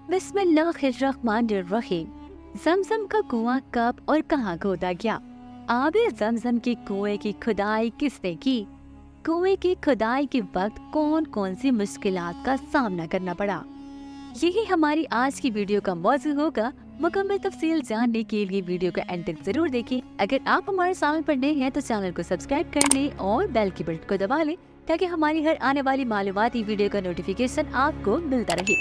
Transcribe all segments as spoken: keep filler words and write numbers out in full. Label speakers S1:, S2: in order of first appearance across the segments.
S1: बिस्मिल्लाहिर्रहमानिर्रहीम। जमजम का कुआं कब और कहाँ खोदा गया? आबे जमजम के कुएं की खुदाई किसने की? कुएं की खुदाई के वक्त कौन कौन सी मुश्किलात का सामना करना पड़ा? यही हमारी आज की वीडियो का मौजू होगा। मुकम्मल तफसील जानने के लिए वीडियो का एंड तक जरूर देखें। अगर आप हमारे चैनल पर नए हैं तो चैनल को सब्सक्राइब कर लें और बेल की बटन को दबा लें ताकि हमारी हर आने वाली मालूमाती वीडियो का नोटिफिकेशन आपको मिलता रहे।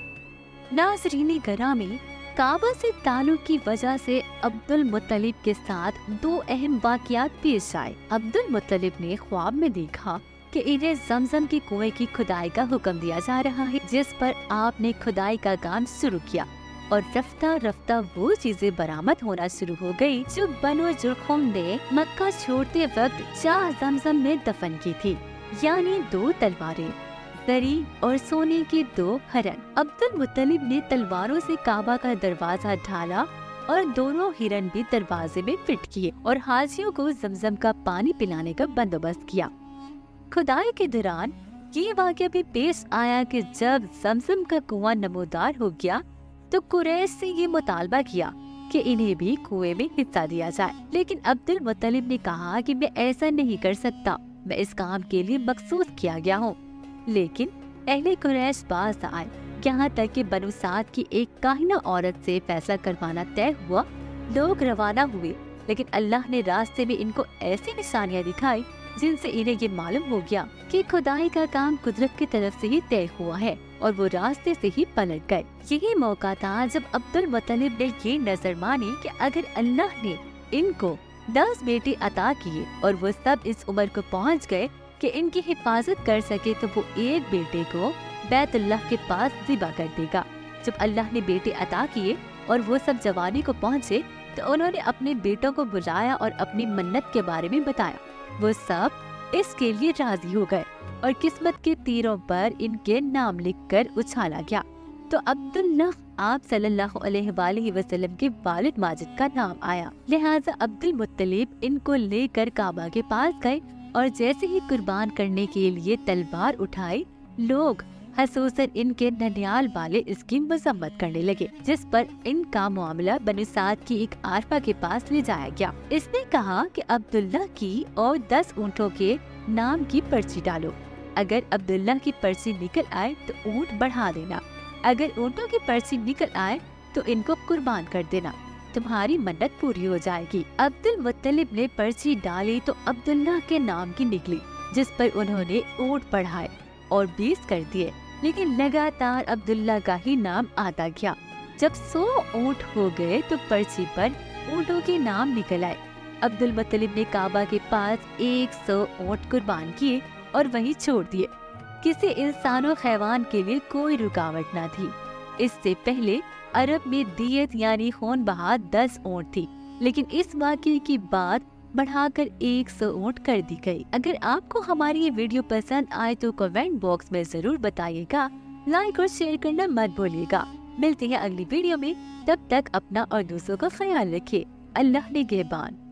S1: नाज़रीन करामी, काबा से ताल्लुक की वजह से अब्दुल मुत्तलिब के साथ दो अहम वाक़यात पेश आए। अब्दुल मुत्तलिब ने ख्वाब में देखा कि इन्हें जमजम के कुएं की खुदाई का हुक्म दिया जा रहा है, जिस पर आपने खुदाई का काम शुरू किया और रफ्ता रफ्ता वो चीजें बरामद होना शुरू हो गई जो बनु जुर्हुम ने मक्का छोड़ते वक्त चाह जमजम में दफन की थी, यानी दो तलवारें, दरी और सोने के दो हिरन। अब्दुल मुत्तलिब ने तलवारों से काबा का दरवाजा ढाला और दोनों हिरन भी दरवाजे में फिट किए और हाजियों को जमजम का पानी पिलाने का बंदोबस्त किया। खुदाई के दौरान ये वाक़या भी पेश आया कि जब जमजम का कुआं नमोदार हो गया तो कुरैश से ये मुतालबा किया कि इन्हें भी कुएं में हिस्सा दिया जाए, लेकिन अब्दुल मुत्तलिब ने कहा कि मैं ऐसा नहीं कर सकता, मैं इस काम के लिए मखसूस किया गया हूँ। लेकिन अहले कुरैश बाज आए, यहाँ तक कि बनु साद की एक काहिना औरत से फैसला करवाना तय हुआ। लोग रवाना हुए, लेकिन अल्लाह ने रास्ते में इनको ऐसी निशानियाँ दिखाई जिनसे इन्हें ये मालूम हो गया कि खुदाई का काम कुदरत की तरफ से ही तय हुआ है और वो रास्ते से ही पलट गए। यही मौका था जब अब्दुल मुत्तलिब ने ये नजर मानी कि अगर अल्लाह ने इनको दस बेटे अता किए और वो सब इस उम्र को पहुँच गए कि इनकी हिफाजत कर सके तो वो एक बेटे को बैतुल्लाह के पास ज़िबा कर देगा। जब अल्लाह ने बेटे अता किए और वो सब जवानी को पहुँचे तो उन्होंने अपने बेटों को बुलाया और अपनी मन्नत के बारे में बताया। वो सब इसके लिए राजी हो गए और किस्मत के तीरों पर इनके नाम लिखकर उछाला गया तो अब्दुल्लाह आप सल्लल्लाहु अलैहि वसल्लम के वालिद माजिद का नाम आया। लिहाजा अब्दुल मुत्तलिब इनको लेकर काबा के पास गए और जैसे ही कुर्बान करने के लिए तलवार उठाई, लोग खसूसन इनके ननियाल वाले इसकी मजम्मत करने लगे, जिस पर इनका मामला बनु साद की एक आरफा के पास ले जाया गया। इसने कहा कि अब्दुल्लाह की और दस ऊँटों के नाम की पर्ची डालो। अगर अब्दुल्लाह की पर्ची निकल आए तो ऊँट बढ़ा देना, अगर ऊँटों की पर्ची निकल आए तो इनको कुर्बान कर देना, तुम्हारी मन्नत पूरी हो जाएगी। अब्दुल मुत्तलिब ने पर्ची डाली तो अब्दुल्लाह के नाम की निकली, जिस पर उन्होंने ऊँट बढ़ाए और बीस कर दिए, लेकिन लगातार अब्दुल्ला का ही नाम आता गया। जब सौ ऊँट हो गए तो पर्ची पर ऊँटों के नाम निकल आए। अब्दुल मुत्तलिब ने काबा के पास एक सौ ऊँट कुर्बान किए और वहीं छोड़ दिए। किसी इंसानों खैवान के लिए कोई रुकावट न थी। इससे पहले अरब में दियत यानी खून बहा दस ऊँट थी, लेकिन इस वाक़ये की बात बढ़ाकर एक सौ ऊँट कर दी गई। अगर आपको हमारी ये वीडियो पसंद आए तो कमेंट बॉक्स में जरूर बताइएगा, लाइक और शेयर करना मत भूलिएगा। मिलते हैं अगली वीडियो में, तब तक अपना और दूसरों का ख्याल रखिए। अल्लाह निगहबान।